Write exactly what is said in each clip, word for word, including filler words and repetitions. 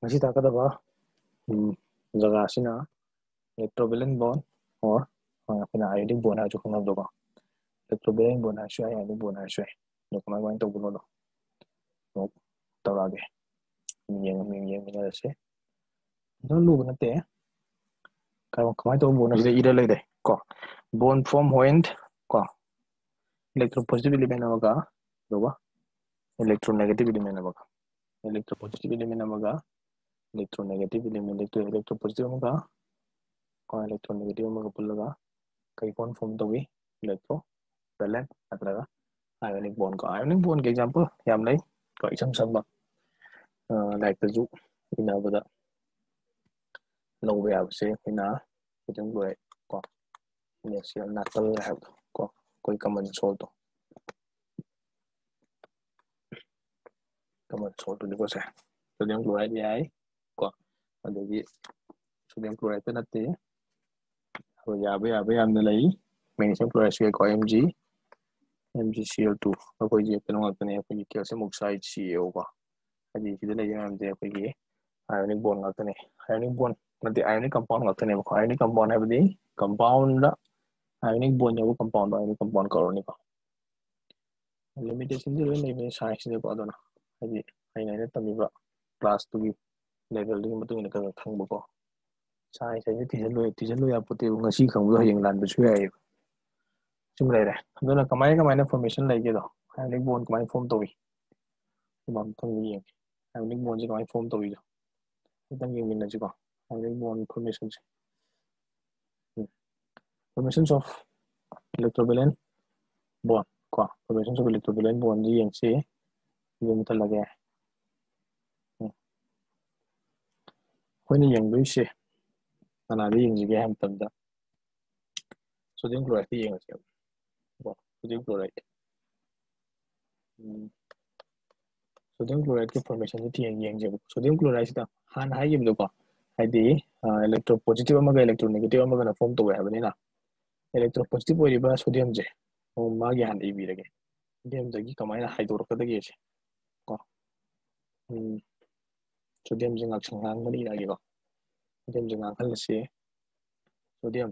Masih tak kata ba hmm, jaga sina electrovalent bond or uh, pina ionic bond ha chu khang do ba electrovalent bond ha shu ionic bond ha shu no kamai wang to buno no tawage yeng yeng yeng ni se no lu na te ka kamai to bond ida ida lai de ko bond form point ko electropositive element amaga do ba electronegative element amaga electropositive element amaga electronegative element electropositive amaga ko electronegative amaga pullaga kai bond form to wi electrovalent atraga ionic bond ko ionic bond ke example yam lai ko isam samba like the ju ina bada no we have say ina kujang go ko ne sia natal have ko koi common solve to common solve to ko sa sodium chloride ai ko adagi sodium chloride na te ho ya ba ya ba yam na lai magnesium chloride ko mg MgCl2 ꯑꯩꯈꯣꯏꯒꯤ ꯀꯩꯅꯣ ꯉꯥꯛꯇꯅꯦ ꯑꯩꯈꯣꯏꯒꯤ calcium oxide CaO ꯀꯣ ꯍꯥꯏꯗꯤ ꯁꯤꯗ ꯂꯩꯔꯤꯕ ꯃꯌꯥꯝꯁꯦ ꯑꯩꯈꯣꯏꯒꯤ ionic bond ꯉꯥꯛꯇꯅꯦ ionic bond ꯅꯠꯇꯦ ionic compound ꯉꯥꯛꯇꯅꯦꯕꯀꯣ ionic compound ꯍꯥꯏꯕꯗꯤ compound ionic bond ꯌꯥꯎꯕ compound ionic compound ꯀꯧꯔꯅꯤꯀꯣ ꯂꯤꯃꯤꯇꯦꯁꯟꯁꯤ ꯂꯣꯏ ꯂꯩꯕꯅꯤ ꯁꯥꯏꯟꯁꯁꯤꯗꯀꯣ ꯑꯗꯨꯅ ꯍꯥꯏꯗꯤ ꯑꯩꯅ ꯑꯩꯅ ꯇꯝꯃꯤꯕ ꯀ꯭ꯂꯥꯁ ꯇꯨꯒꯤ ꯂꯦꯚꯦꯜꯗꯨꯒꯤ ꯃꯇꯨꯡ ꯏꯟꯅ ꯈꯔ ꯈꯪꯕꯀꯣ ꯁꯥꯏꯟꯁ ꯍꯥꯏꯁꯦ ꯊꯤꯖꯤꯜꯂꯨ ꯊꯤꯖꯤꯜꯂꯨ ꯌꯥꯄꯣꯠꯇꯦꯕ ꯉꯁꯤ ꯈꯪꯕꯗꯣ ꯍꯌꯦꯡ ꯂꯥꯟꯕꯁꯨ ꯌꯥꯏꯑꯕ ꯁꯨꯝ ꯂꯩꯔꯦ ꯑꯗꯨꯅ ꯀꯃꯥꯏꯅ ꯀꯃꯥꯏꯅ ꯐꯣꯔꯃꯦꯁꯟ ꯂꯩꯒꯦꯗꯣ ionic bond ꯀꯃꯥꯏꯅ ꯐꯣꯔꯝ ꯇꯧꯏ ꯃꯊꯪꯗ ꯌꯦꯡꯒꯦ ionic bondꯁꯦ ꯀꯃꯥꯏꯅ ꯐꯣꯔꯝ ꯇꯧꯏꯗꯣ ꯈꯤꯇꯪ ꯌꯦꯡꯃꯤꯟꯅꯁꯤꯀꯣ ionic bond formations formations of electrovalent bond ko formations of electrovalent bond ji yengsi yeng talage hoina yengdoise anade yengjige ham tamda sodium chloride yengase ko sodium chloride sodium chloride के formation से थियंग young sodium chloride सिदा हान हाई गिबदो को हाइदि electropositive अमगा electronegative अमगा फॉर्म तो हैबनिना electropositive ओइबा sodium जे ओ मागी हान इबिरगे sodium दगी कमाइना हाइदोरकदगे से को sodium जे ngak संगांग मनि लागे को sodium जे ngak हलसे sodium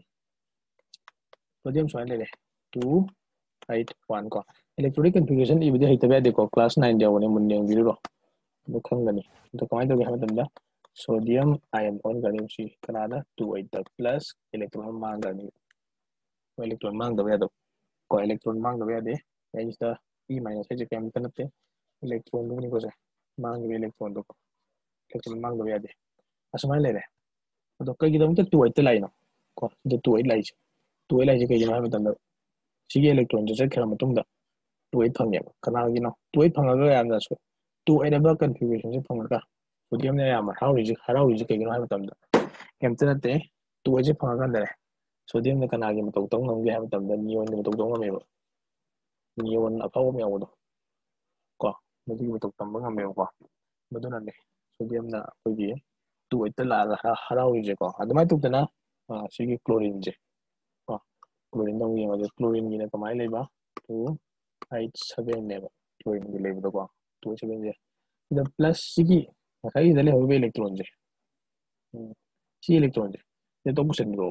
sodium सोय ले two eight one को electronic configuration इबिदे हैतबे देखो class nine देवने मुन्ने बिरो नो खंगनी तो कमाइ तोगे हम तंदा sodium ion on Ghani C Kannada two eight plus electron मांग गनी electron मांग दबे दो को electron मांग दबे दे याइस्ता e minus है जे केम तनते electron दो नि को से मांग दबे electron दो electron मांग दबे दे असमाय ले रे तो कई गिदम ते two eight लाई नो को दे two eight लाई two eight लाई जे कई हम तंदा सिगे electron जे खरा मतुंदा two eight fungi कनागिनो two eight फंगागा यामदा सो two eight अबा configuration से फंगागा sodium ने याम हराउरिजि हराउरिजि कई गिनो हम तंदा केम तनते two eight जे फंगागा दरे sodium ने कनागी मतौ तौ ngam ge हम तंदा neon ने मतौ तौ ngam neon अफाव में आवदो को मदि मतौ तंबा ngam को मदुना ने sodium ना कोगी two eight ला हराउरिजि को अदमाय तुतना सिगे chlorine जे को chlorine दो ये chlorine ने कमाय लेबा two eight seven ने chlorine के लेबदो को two eight seven जे द प्लस सिगी खाई दले होबे electron जे सी electron जे ये तो बुसन गो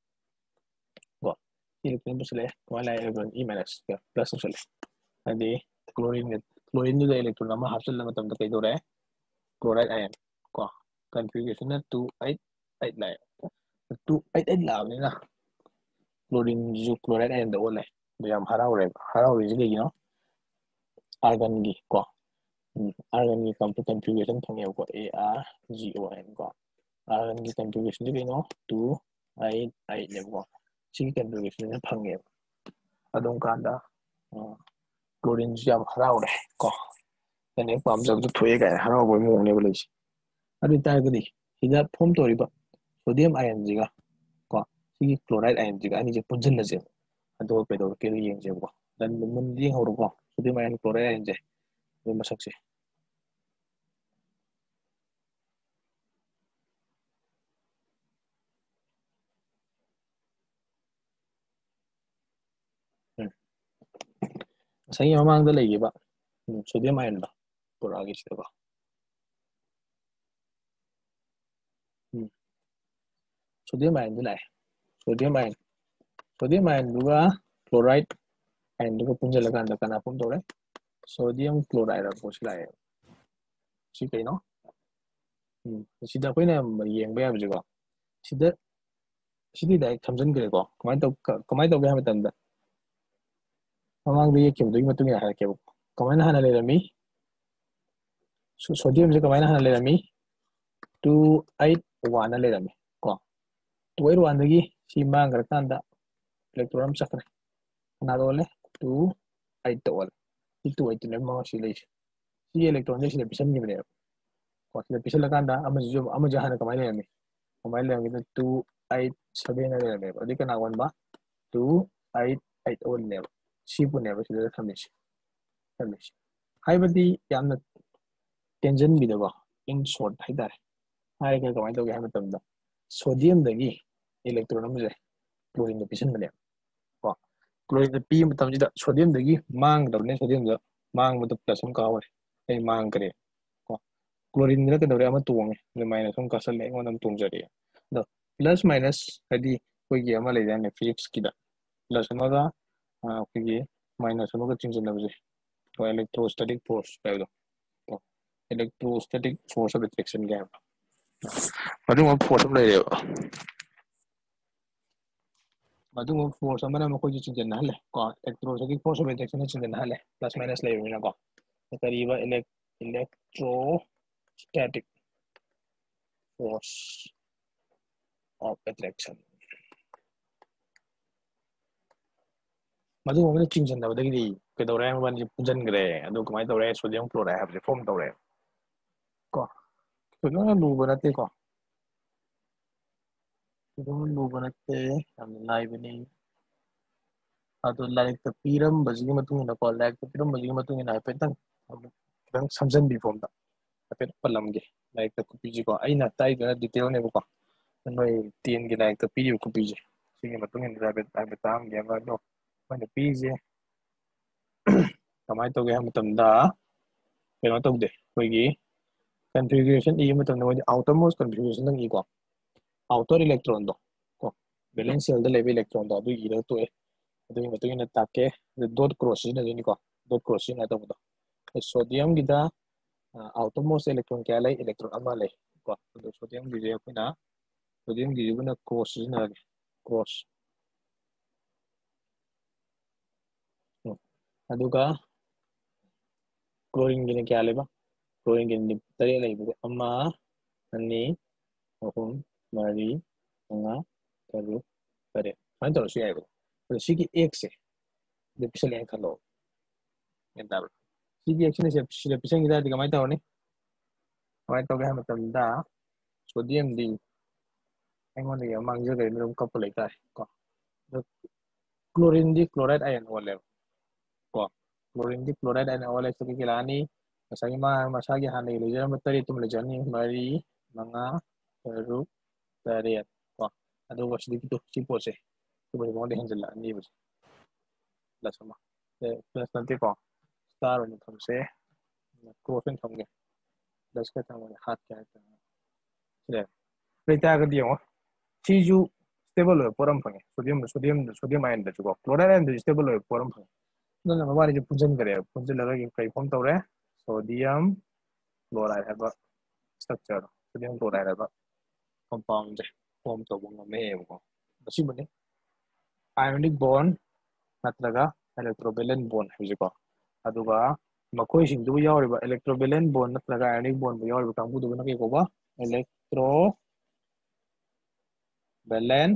को electron बुसले कमाय ला electron e minus के प्लस बुसले अदि chlorine ने chlorine जो electron मा हासल ला मतम त कई दोरे chloride ion को configuration ना two eight eight ला two eight eight ला ने ना chlorine जो chloride ion द ओले याम हराउ रे हराउ रे जे गिनो argon गी को argon की configuration फंगे को A R G O N को argon की configuration जे गिनो two eight eight ने को सी configuration ने फंगे अदों कांदा chlorine जो याम हराउ रे को तने पाम जब तो थोए गाय हराउ बो मोने बोलेसी अदि तागदि हिदा फॉर्म तोरिबा sodium ion जिगा को सी chloride ion जिगा अनि जे पुंजन लजे अदो पेदो के येंग जे को दन मन ये होरो को sodium ion chloride ion जे ये मसक से सही ममांग द लेगिबा sodium ion दा पुरागी सिदबा sodium ion di lae sodium ion sodium ion duga chloride ion duga punjalakanda kana pun tore sodium chloride ko silae si kaino 음 sida koina yengba yabje ko sida sidi dai thamjan gre ko kamai to kamai to ga ha matam da mamang de yek kibdu matung ya ha ke kamai na hana le rami sodium je kamai na hana le rami two eight one na le rami ko two eight one dagi si mangra kanda electron sakre na dole two eight wal two eight ne ma si le si electron je sida pisan ni ne ko sida pisan la kanda ama jo ama jahana kamai le rami kamai le rami two eight seven na le rami adi kana wan ba two eight eight wal ne si pu ne ba sida thamish thamish haibadi yamna tension bi da ba in short haidare hai ka kamai to ga ha matam da sodium dagi electron amje chlorine da pisan bane ko chlorine pi matam jida sodium dagi mang da ne sodium da mang mata plus am ka wari ai mang kare ko chlorine da ka da ama tuang ne minus am ka sal le ngon am tung jari da plus minus hadi ko gi ama le ne physics ki da plus ama ga ko gi minus ama ga chinjin da buje ko electrostatic force ba do ko electrostatic force of attraction ga madung force am le madung force amana ma ko ji chinjin na le ko electrostatic force of attraction chinjin na le plus minus le na ko kariba electrostatic force of attraction madung amana chinjin da badagi ke dore am ban ji punjan gre adu kamai dore sodium chloride have form dore ko to no lu banate ko to lu banate am lai bani adu like the piram bazigi matung na ko like the piram bazigi matung na petang petang samjan bi form da pet palam ge like the kupi ji ko aina tai da detail ne ko noi tin ge like the pi kupi ji singe matung na bet bet tam ge ma do mana pi ji kamai to ge matam da keno to de koi gi configuration e matam na outermost configuration nang i ko outer electron do ko valence shell da level electron do du i da to e adu matung na take the dot cross na ni ko dot cross na to do sodium gi da outermost electron kya lai electron ama lai ko adu sodium gi je na sodium gi ju na cross na cross aduga chlorine gi ne kya lai ba chlorine gi ni tare lai bu ama ani ahum mari manga taru tare fine to si ai ko si gi x se de pisal yang khalo enta si gi x ne se si de pisal gi da diga mai ta ni mai to ga matam da sodium di anh đi mang cho cái nó có lấy cái có chlorine di chloride ion wala ko chlorine di chloride ion wala sa kikilani masagi ma masagi hanay lo jana matari tum lo jani mari mga pero tariat ko ado was di to sipo se to ba mo de hanjala ni ba la sama plus nanti ko star ni thum se chlorine thum ge das ka thum hat ka ta le reta ga di yo Tiju stable loy poram phange sodium sodium sodium ion da chuko chloride ion da stable loy poram phange no na mari je punjan kare punjan laga ki kai form tawre sodium chloride have structure sodium chloride have compound je form to bong me ko basi bane ionic bond natraga electrovalent bond huje ko aduga makoi sing du yawriba electrovalent bond natraga ionic bond bu yawriba kambu du na ke ko ba electro valent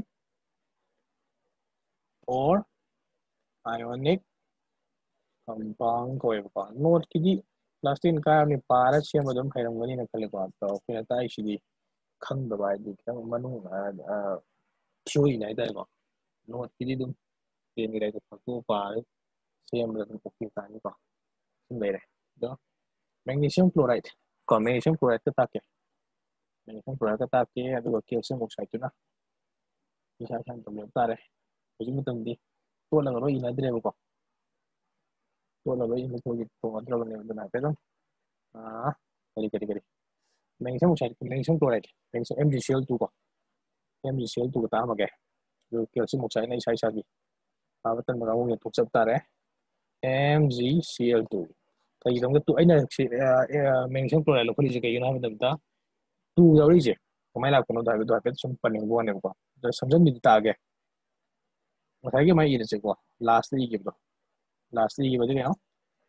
or ionic compound ko ba note ki plastic ka ni para che ma dum khairam gani na khale ko to kina tai shi di khang da bai di khang manu a theory nai dai ko note ki di dum ten ni dai ko ko pa sem la ko ki ta ni ko sim dai do magnesium chloride ko magnesium chloride ka ta ke magnesium chloride ka ta ke adu ko calcium oxide tu na bisa kan to ta re ji mutum di to la ro ina dire ko to la ro ina to to adra ne na pe dum ah kali kali kali magnesium oxide magnesium chloride magnesium MgCl two ko M G C L two ka taamage du calcium oxide na isa isa gi abatan mga ngung tok sab tare M G C L two kai dong tu aina si magnesium chloride lo kholi je kai na ba da two yauri je kamai la kono da do ha pet sum paning bo ne ko da samjan mi ta ge masai ge mai ire je ko last ni ge do last ni ge ba de no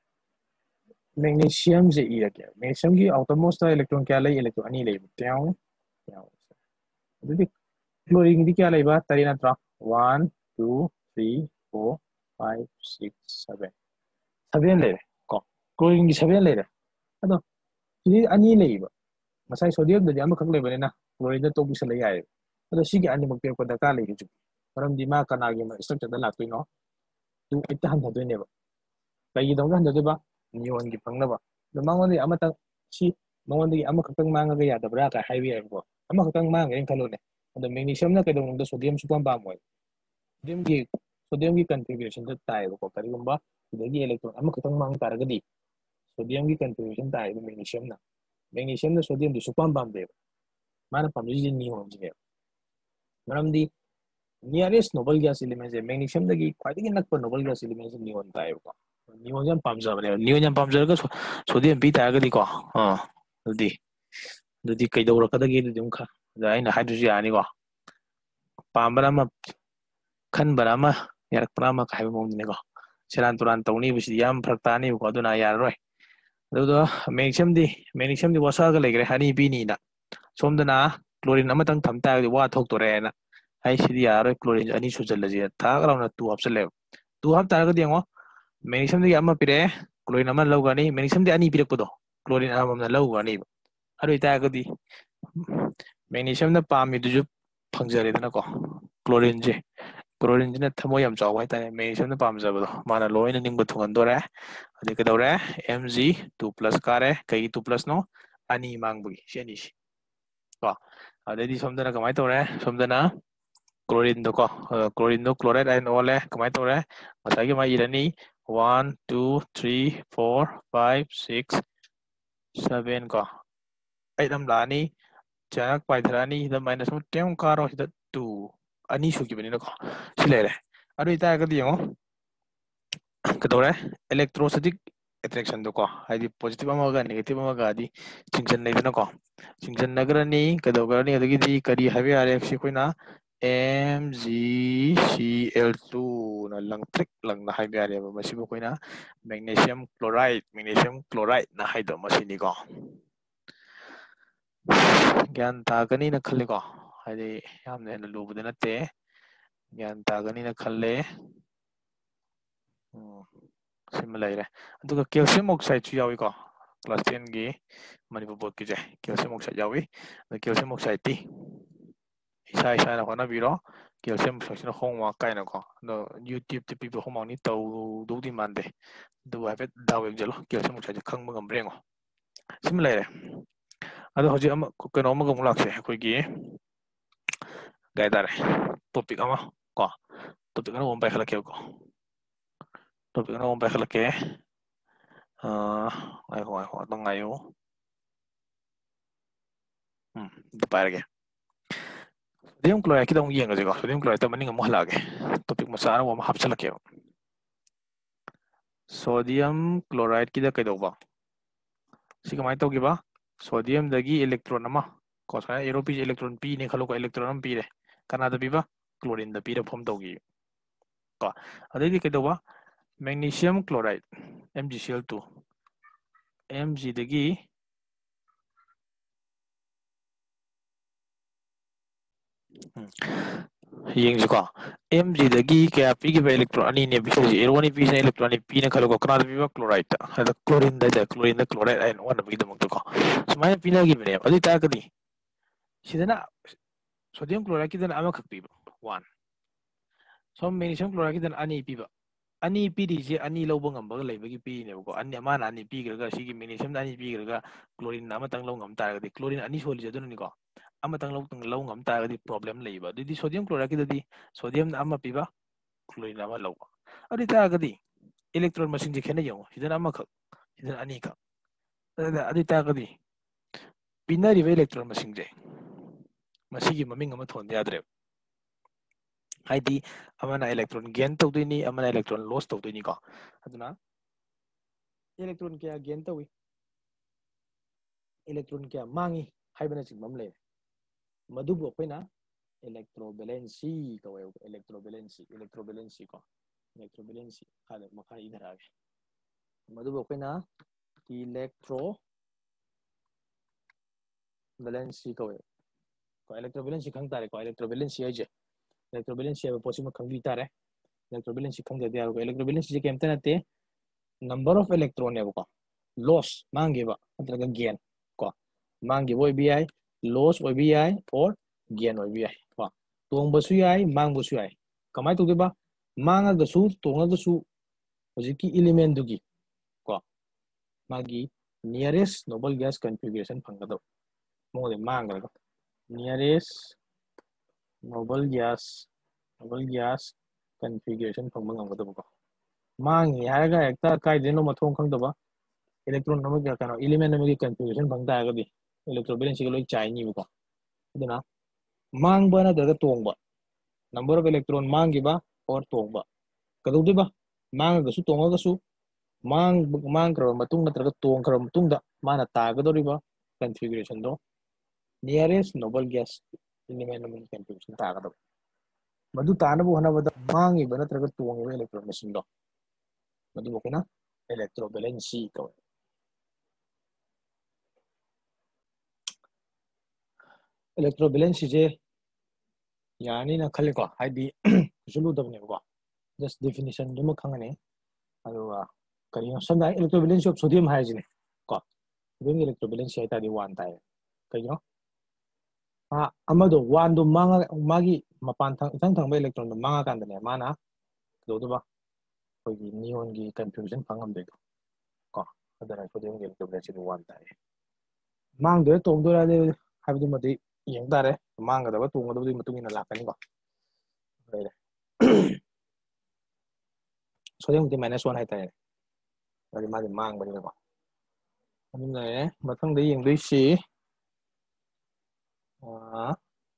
magnesium je ire ke magnesium gi outermost electron kya lai electron ani lai tyao tyao adu chlorine di kya lai ba tari na tra one two three four five six seven seven lai ko chlorine gi seven lai ado ini ani lai ba masai sodium da jam khak lai ba na chlorine da to bi sala yai ado si gi ani mak pe ko da ka lai ju maram di ma kana gi ma structure da la tu no tu ita han da ne ba kai dong han da ba neon gi phang na ba da mangon di amata si mangon di ama khak ma nga ya da bra ka hai bi ai ko ama khak ma nga khalo ne ado magnesium na kai dong da sodium su pam pam moi sodium gi sodium gi configuration da tai ko kari gumba idagi electron ama khak ma nga tar ga di sodium gi configuration tai ba magnesium na magnesium na sodium di su pam pam de mana pam ji neon ji ne maram di nearest noble gas element is magnesium dagi khwai nak noble gas element is neon tai ko neon jam pam ja bane neon jam pam ja ga sodium bi ta ga di ko ah di di kai dawra ka dagi di dum kha da aina hydrogen ani ko pam bara ma khan bara ma yarak pra ma kai mong ne ko seran turan tawni bi yam phak ta ni ko aduna yar roi do do magnesium di magnesium di wasa ga legre hani bi ni na somdana chlorine amatang tham ta wa thok to re na ai sidi yaro chlorine ani su jal ji tha ga na two hap chale two hap tar ga dengo magnesium di amma pire chlorine amma law ga ni magnesium di ani pirak podo chlorine amma na law ga ni aro ita ga di magnesium na pam mi du ju phangjare dana ko chlorine je chlorine ji na thamo yam chaw wai ta magnesium na pam ja ba do mana loy na ning ba thungan do re ade ka dore Mg two plus kare kai two plus no ani mang bu si ani si ko ade di somdana kamai to re somdana chlorine do ko chlorine do chloride and ole kamai to re masai ge mai irani one two three four five six seven ko ai dam la ni chanak pai thrani the minus one tem karo the two ani su ki bani ko silere aro ita ga di ngo ka to re electrostatic attraction do ko ai di positive ama ga negative ama ga di chingjan nei na ko chingjan nagrani ka do ga ni adagi di kari habi are si koina M G C L two na lang trick lang na hai biare ba masi ko na magnesium chloride magnesium chloride na hai do masi ni ko gyan ta gani na khalle ko hai yam ne na lu bu na te gyan ta gani na khalle sim lai re aduga calcium oxide chu yawi ko class ten gi manipur board ki je calcium oxide yawi calcium oxide ti isa isa na hona biro calcium fraction hong wa kai na ko no youtube te people hong ni tau do di mande do ha vet daw ek jalo calcium oxide khang ma gam rengo sim lai re ado hoji am ko no ma gam lak se ko gi gai dare topic ama ko topic na om pai khala ke ko topic na om pai khala ke ah ai ho ai ho tong ayo hmm di parage sodium chloride kita ung yeng ko sodium chloride ta maning mo halage topic masara wa hap chala ke sodium chloride kita kai do ba si kamai to gi ba sodium dagi electron ama ko sa aero p electron p ne khalo ko electron am p re kana da bi ba chlorine da p ra form to gi ko adai di kai do ba magnesium chloride M G C L two Mg dagi yeng ko Mg dagi kaya p gi electron ani ne bi ji aero ni p ne electron ni p ne khalo ko kana da bi ba chloride da chlorine da chlorine da chloride and one bi da mok ko sumai p na gi ne adai ta ka di sidana sodium chloride ki dan ama khak pi one som magnesium chloride ki dan ani pi ba ani pi di je ani lobo ngam ba lai ba gi pi ne ko ani ama na ani pi ga si gi magnesium ani pi ga chlorine na ma tang lo ngam ta ga di chlorine ani soli je dun ni ko ama tang lo tang lo ngam ta ga di problem lai ba di sodium chloride ki di sodium ama pi ba chlorine ama lo adi ta ga di electron masing je khena yo sidana ama khak sidana ani khak adi ta ga di binary electron masing je ꯃꯁꯤꯒꯤ ꯃꯃꯤꯡ ꯑꯃ ꯊꯣꯟꯕ ꯌꯥꯗ꯭ꯔꯦꯕ ꯍꯥꯏꯗꯤ ꯑꯃꯅ electron ꯒꯦꯟ ꯇꯧꯗꯣꯏꯅꯤ ꯑꯃꯅ electron loss ꯇꯧꯗꯣꯏꯅꯤꯀꯣ ꯑꯗꯨꯅ electron ꯀꯌꯥ ꯒꯦꯟ ꯇꯧꯏ इलेक्ट्रॉन क्या मांगी हाइबना चिंबम ले मधुबु अखोइना इलेक्ट्रोवैलेंसी कवे इलेक्ट्रोवैलेंसी इलेक्ट्रोवैलेंसी को इलेक्ट्रोवैलेंसी खाले मखा इधर आ गए मधुबु अखोइना इलेक्ट्रोवैलेंसी कवे को इलेक्ट्रोवैलेंसी खंग तारे को इलेक्ट्रोवैलेंसी है जे इलेक्ट्रोवैलेंसी है पोसी में खंग भी तारे इलेक्ट्रोवैलेंसी खंग दे दिया को इलेक्ट्रोवैलेंसी जे केमते नते नंबर ऑफ इलेक्ट्रॉन है को लॉस मांगे बा मतलब गेन को मांगे वो भी है लॉस वो भी है और गेन वो भी है को तोंग बसु है मांग बसु है कमाई तो देबा मांगा गसु तोंगा गसु होजिकी एलिमेंट दुगी को मागी नियरेस्ट नोबल गैस कॉन्फ़िगरेशन फंगदो मोदे मांगरगा nearest noble gas noble gas configuration फंग ngamgado ko मांगी हारगा एकता काय देनो मथों खंगदबा इलेक्ट्रॉन नमक क्या कहना एलिमेंट नमक की कन्फ्यूजन भंगता है कभी इलेक्ट्रोवैलेंसी के लोग चाहिए वो अदना मांग बना दर तोंगबा नंबर ऑफ इलेक्ट्रॉन मांगिबा और तोंगबा कदौदिबा मांग गसु तोंगा गसु मांग मांग करो मतुंग नत्रगा तोंग करो मतुंग दा माना तागदोरिबा कन्फिगरेशन दो नियरेस्ट नोबल गैस एलिमेंट नमक की कन्फ्यूजन तागदो मधु तानबु हनबदा मांगिबा नत्रगा तोंगिबा इलेक्ट्रॉन मशीन दो मधु बकेना इलेक्ट्रोवैलेंसी को इलेक्ट्रोवैलेंसी जे यानी ना खले को हाइदी जुलू दबने को जस्ट डेफिनेशन दुम खंगने अदुवा करियो सदा इलेक्ट्रोवैलेंसी ऑफ सोडियम हाइजिने को दुम इलेक्ट्रोवैलेंसी हाइता दी वन ताय करियो आ अमदो वन दो मांगा मागी मपान थंग थंग थंग इलेक्ट्रॉन दो मांगा कांदने माना दोदुबा कोई नियोन की कंफ्यूजन फंगम दे को अदरा सोडियम इलेक्ट्रोवैलेंसी वन ताय मांग दो तो दो रादे हाबिदु मदि यंग तारे मांगा दबा तो ngado di mutung ina lakani ko right sodium di minus one hai tae dari ma di mang bari ko ani ne mathang de yeng doi si ah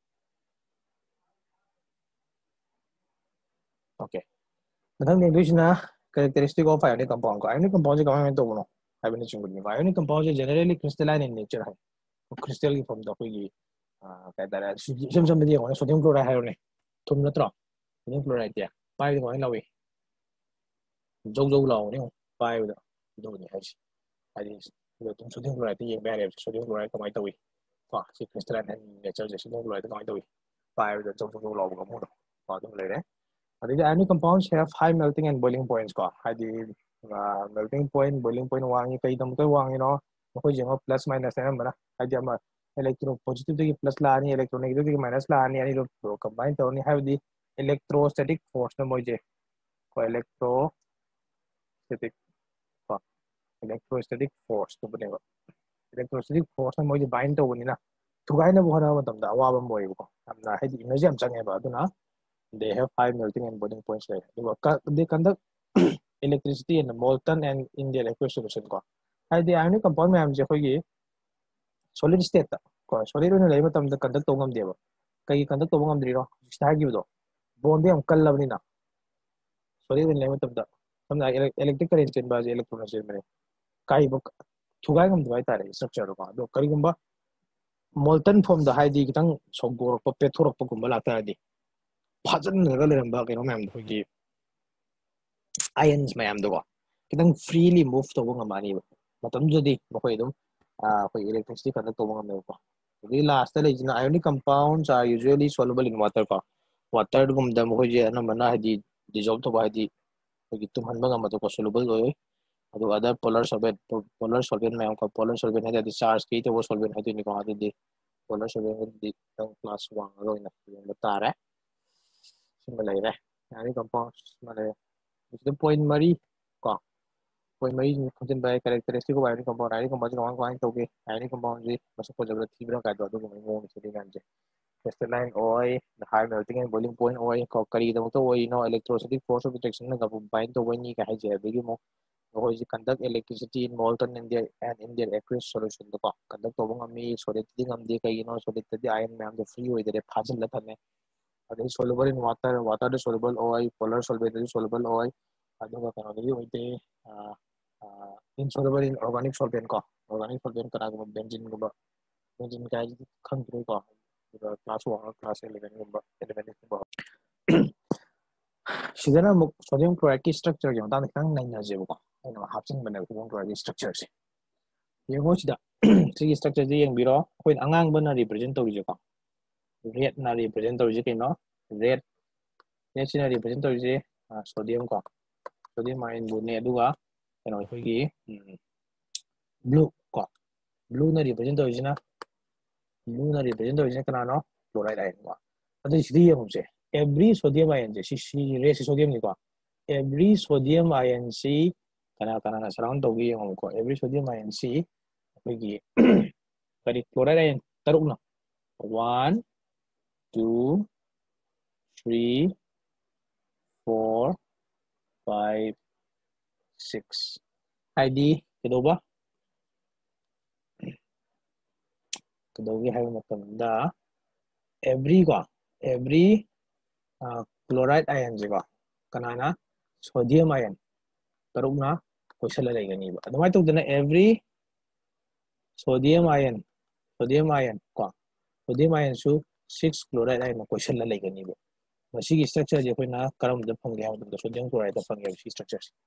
okay mathang de doi sina characteristic of ionic compound ko ionic compound je kamai to bono habini chingud ni ionic compound je generally crystalline in nature hai crystal की form da koi gi kai tare sim sim de ko sodium chloride hai ne thum natro sodium chloride ya pai ko ai lawi jau jau law ne pai da do ni hai ꯍꯥꯏꯗꯤ ꯑꯗꯨꯝ sodium ꯀ꯭ꯂꯣꯔꯥꯏꯗꯇ ꯌꯦꯡꯕ ꯌꯥꯔꯦꯕ sodium chloride ꯀꯃꯥꯏꯅ ꯇꯧꯏ ꯀꯣ ꯁꯤ crystalline ꯅꯦꯆꯔꯁꯦ sodium chloride ꯀꯃꯥꯏꯅ ꯇꯧꯏ ꯄꯥꯏꯕꯗ ꯆꯧ ꯆꯧ ꯂꯥꯎꯕ ꯀꯥꯡꯕꯨꯗꯣ ꯀꯣ ꯑꯗꯨꯝ ꯂꯩꯔꯦ ꯑꯗꯒꯤ ionic compounds have high melting and boiling points ꯀꯣ ꯍꯥꯏꯗꯤ ꯃꯦꯜꯇꯤꯡ ꯄꯣꯏꯟꯠ ꯕꯣꯏꯂꯤꯡ ꯄꯣꯏꯟꯠ ꯋꯥꯡꯉꯤ ꯀꯩꯗꯃꯛꯇ ꯋꯥꯡꯉꯤꯅꯣ ꯃꯈꯣꯏ ꯌꯦꯡꯉꯣ ꯄ꯭ꯂꯁ ꯃꯥꯏꯅꯁ ꯍꯥꯏꯔꯝꯕꯅ ꯍꯥꯏꯗꯤ ꯑꯃ ꯏꯂꯦꯛꯇ꯭ꯔꯣ ꯄꯣꯖꯤꯇꯤꯚꯇꯒꯤ ꯄ꯭ꯂꯁ ꯂꯥꯛꯑꯅꯤ ꯏꯂꯦꯛꯇ꯭ꯔꯣ ꯅꯦꯒꯦꯇꯤꯚꯇꯒꯤ ꯃꯥꯏꯅꯁ ꯂꯥꯛꯑꯅꯤ ꯑꯅꯤꯗꯣ ꯀꯝꯕꯥꯏꯟ ꯇꯧꯔꯅꯤ ꯍꯥꯏꯕꯗꯤ इलेक्ट्रोस्टैटिक फोर्स ना मोजे को इलेक्ट्रोस्टैटिक को इलेक्ट्रोस्टैटिक फोर्स तो बनेगा इलेक्ट्रोस्टैटिक फोर्स ना मोजे बाइंड तो बनी ना थुगाई ना बहुत ना तब दा वाबम बोई को हमना है एनर्जी हम चंगे बा तो ना they have five melting and boiling points like they conduct electricity in the molten and in the liquid solution ko hai the ionic compound मैम जे खोई solid state ko solid ने लेबा तम द conduct तो ngam देबा कई conduct तो ngam द्रिरो स्टार गिबदो bond yam kallabni na solid ने लेबा तम द समना इलेक्ट्रिक करंट चेन बाजे इलेक्ट्रॉन चेन में kai bok thugai ngam dwai tare structure ko do kari gumba molten form da hai di kitang sogor ko pethorok ko gumba la ta di 파전 내가 내려봐 그런 거 거기 ions mayam do kitang freely move to nga mani matam jodi makoy dum ah koy electricity conduct to nga mew ko the last le jina ionic compounds are usually soluble in water ko water gum da mo je na mana di dissolve to ba di koy tum han ba ma to soluble go adu other polar solvent polar solvent mayam ko polar solvent ha di charge ki to solvent ha ni ko adi di polar solvent di class one ro ina tare simple ionic compounds mane the point mari ko point mari contain by characteristic of ionic compound ionic compound ko ko to ke ionic compound ji masak ko jabra thibra ka do do mo ni se gan je crystalline oil the high melting and boiling point oil ko kari da to oil no electrostatic force of attraction na ga bind to ni ka ha je be mo ꯑꯩꯈꯣꯏꯁꯤ conduct electricity in molten and their and in their aqueous solution ꯗꯀꯣ conduct ꯇꯧꯕ ꯉꯝꯃꯤ solidity ꯉꯝꯗꯦ ꯀꯩꯒꯤꯅꯣ solidity ion ꯃꯌꯥꯝꯗꯣ free ꯑꯣꯏꯗꯔꯦ ꯐꯥꯖꯤꯜꯂ ꯊꯝꯃꯦ ꯑꯗꯩ soluble in water water the soluble ꯑꯣꯏ polar solvent ꯗꯁꯨ soluble ꯑꯣꯏ ꯑꯗꯨꯒ ꯀꯩꯅꯣꯗꯗꯤ ꯑꯣꯏꯗꯦ insoluble in organic solvent ꯀꯣ organic solvent ꯀꯅꯥꯒꯨꯝꯕ benzene ꯒꯨꯝꯕ benzene ꯀꯥꯏꯁꯤꯗꯤ ꯈꯪꯗ꯭ꯔꯦꯀꯣ ꯑꯗꯨꯒ class one class eleven ꯒꯨꯝꯕ eleven ꯒꯨꯝꯕ ꯁꯤꯗꯅ ꯑꯃꯨꯛ sodium chloride ꯀꯤ structure ꯒꯤ ꯃꯇꯥꯡꯗ ꯈꯤꯇꯪ ꯅꯩꯅꯖꯦꯕꯀꯣ ꯑꯩꯅ ꯍꯥꯞꯆꯤꯟꯕꯅꯦꯕ sodium chloride ꯒꯤ structure ꯁꯦ ꯌꯦꯡꯉꯣ ꯁꯤꯗ ꯁꯤꯒꯤ structure ꯁꯦ ꯌꯦꯡꯕꯤꯔꯣ ꯑꯩꯈꯣꯏꯅ ꯑꯉꯥꯡꯕꯅ represent ꯇꯧꯔꯤꯁꯦꯀꯣ red ꯅ represent ꯇꯧꯔꯤꯁꯦ ꯀꯩꯅꯣ red red ꯁꯤꯅ represent ꯇꯧꯔꯤꯁꯦ sodium ꯀꯣ sodium ion ꯕꯨꯅꯦ ꯑꯗꯨꯒ ꯀꯩꯅꯣ ꯑꯩꯈꯣꯏꯒꯤ blue ꯀꯣ blue ꯅ represent ꯇꯧꯔꯤꯁꯤꯅ blue ꯅ represent ꯇꯧꯔꯤꯁꯤꯅ ꯀꯅꯥꯅꯣ chloride ion ꯀꯣ ꯑꯗꯨ ꯁꯤꯗ ꯌꯦꯡꯉꯨꯁꯦ every sodium ion ꯁꯤ ꯁꯤ red ꯁꯤ sodium ꯅꯤꯀꯣ every sodium ion ꯁꯤ kana kana surround tꯧꯒꯦ ꯌꯦꯡꯉꯣꯀꯣ every sodium ion ꯁꯤ ꯑꯩꯈꯣꯏꯒꯤ ꯀꯔꯤ chloride ion ꯇꯔꯨꯛꯅ one two three four five six ꯍꯥꯏꯗꯤ ꯀꯩꯗꯧꯕ ꯀꯩꯗꯧꯒꯦ ꯍꯥꯏꯕ ꯃꯇꯝꯗ every ꯀꯣ every chloride ion ꯁꯦꯀꯣ ꯀꯅꯥꯅ sodium ion ꯇꯔꯨꯛꯅ ꯀꯣꯏꯁꯜꯂ ꯂꯩꯒꯅꯤꯕ ꯑꯗꯨꯃꯥꯏꯅ ꯇꯧꯗꯅ every sodium ion sodium ion ꯀꯣ sodium ion ꯁꯨ six chloride ion ꯀꯣꯏꯁꯜꯂ ꯂꯩꯒꯅꯤꯕ ꯃꯁꯤꯒꯤ structure ꯁꯦ ꯑꯩꯈꯣꯏꯅ ꯀꯔꯝꯕꯗ ꯐꯪꯒꯦ ꯍꯥꯏꯕ ꯃꯇꯝꯗ sodium chloride ꯗ ꯐꯪꯉꯦꯕ ꯁꯤ structure ꯁꯦ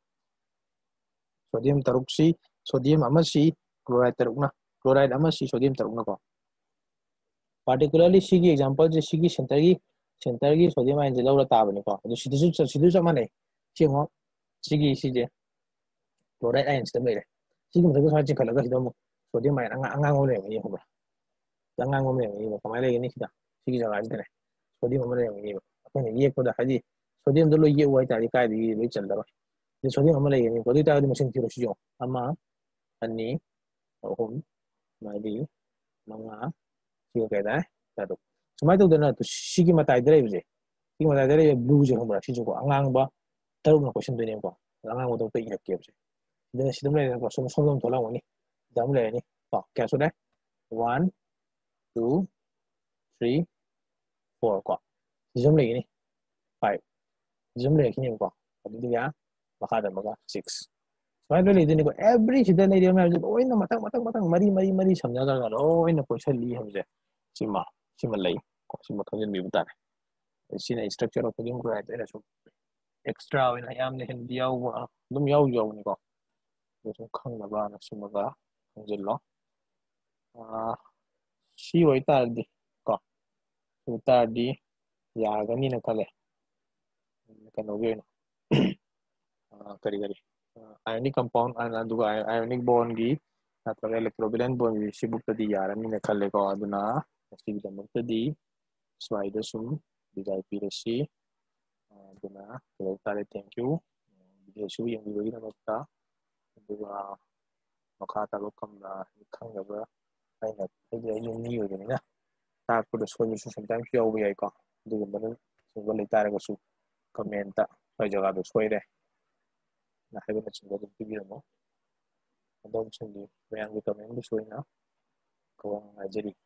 sodium ꯇꯔꯨꯛꯁꯤ sodium ꯑꯃꯁꯤ chloride ꯇꯔꯨꯛꯅ chloride ꯑꯃꯁꯤ sodium ꯇꯔꯨꯛꯅ ꯀꯣ particularly sigi example je sigi center gi center gi sodium ion je laura tabane ko adu sidisu sidisu chap manai chengo sigi sije chloride ion stem lere sigi muthaga sa chi khalaga sidam sodium ion anga anga ngole ni hoba anga ngole ni ba kamai lege ni sida sigi jaga jidare sodium amale ni ba apne yekpoda hadi sodium do lo ye wai tari kai di loi chandaba ni sodium amale ni ko di ta di machine tiro sijo ama ani ahum mari manga sigo keda tadu sumai to dana to sigi matai dare bije sigi matai dare blue je hombra sijo ko angang ba taru na question dene ko angang mo to pe irak ke bije dana sidam le ko som som thola woni dam le ni ko kya so dai one two three four ko sidam le ni five sidam le ni ko adu dia maka da maga six sumai le ni ko every sidam le dia ma oi na matang matang matang mari mari mari samja ga ga oi na question li hamje sima sima lay ko sima khajin bi butare sina structure of sodium chloride era so extra oina yamne hen diaw dum yaw yaw ni ko so khang na ba na sima ga khangjello ah si oi ta di ko uta di ya ga ni na kale kano ge no kari kari ionic compound ana duga ionic bond gi natra electrovalent bond gi sibuk ta di yarani na kale ko aduna sigi damak ta di slide sum digai pirasi aduna ko tare thank you video su yang video na nokta aduga makha ta lo kamna khangaba aina ai ai ni yo ni na ta ko do so su sometimes yo wi ai ko aduga ban so go le tare ko su comment ta ai jaga do soire na hai ba chingwa do video mo adom chindi yang comment do soina ko ngajeri